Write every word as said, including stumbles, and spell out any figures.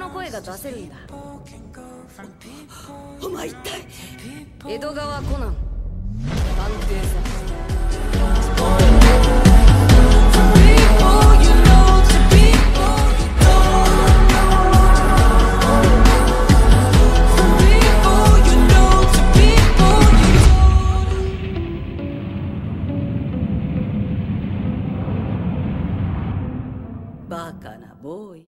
声が出せるんだ。 お前一体江戸川コナン探偵さ。バカなボーイ。